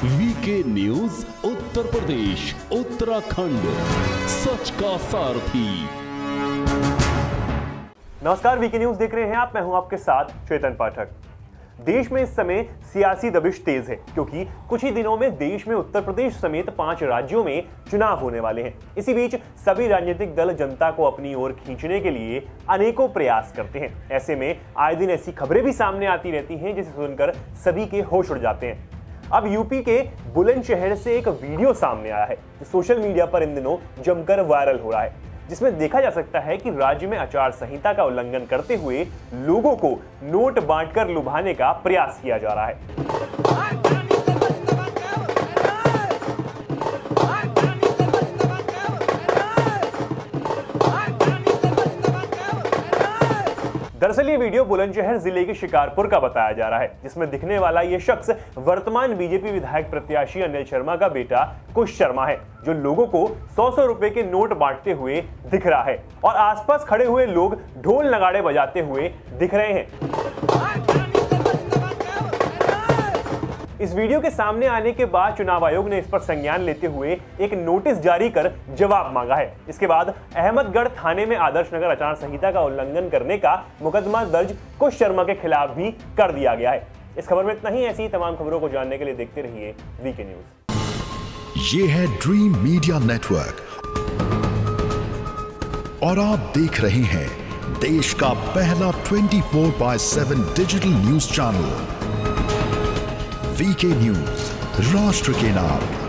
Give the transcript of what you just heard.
VK news Uttar Pradesh Uttarakhand, सच का सारथी। नमस्कार, वीके न्यूज देख रहे हैं आप। मैं हूं आपके साथ चेतन पाठक। देश में इस समय सियासी दबिश तेज है क्योंकि कुछ ही दिनों में देश में उत्तर प्रदेश समेत 5 राज्यों में चुनाव होने वाले हैं। इसी बीच सभी राजनीतिक दल जनता को अपनी ओर खींचने के लिए अनेकों प्रयास करते हैं। ऐसे में आए दिन ऐसी खबरें भी सामने आती रहती हैं जिसे सुनकर सभी के होश उड़ जाते हैं। अब यूपी के बुलंदशहर से एक वीडियो सामने आया है जो सोशल मीडिया पर इन दिनों जमकर वायरल हो रहा है, जिसमें देखा जा सकता है कि राज्य में आचार संहिता का उल्लंघन करते हुए लोगों को नोट बांटकर लुभाने का प्रयास किया जा रहा है। दरअसल ये वीडियो बुलंदशहर जिले के शिकारपुर का बताया जा रहा है, जिसमें दिखने वाला ये शख्स वर्तमान बीजेपी विधायक प्रत्याशी अनिल शर्मा का बेटा कुश शर्मा है, जो लोगों को 100-100 रुपए के नोट बांटते हुए दिख रहा है और आसपास खड़े हुए लोग ढोल नगाड़े बजाते हुए दिख रहे हैं। इस वीडियो के सामने आने के बाद चुनाव आयोग ने इस पर संज्ञान लेते हुए एक नोटिस जारी कर जवाब मांगा है। इसके बाद अहमदगढ़ थाने में आदर्श नगर आचार संहिता का उल्लंघन करने का मुकदमा दर्ज कुश शर्मा के खिलाफ भी कर दिया गया है। इस खबर में इतना ही। ऐसी तमाम खबरों को जानने के लिए देखते रहिए वीके न्यूज। ये है ड्रीम मीडिया नेटवर्क और आप देख रहे हैं देश का पहला 24/7 digital news channel VK news, राष्ट्र के नाम।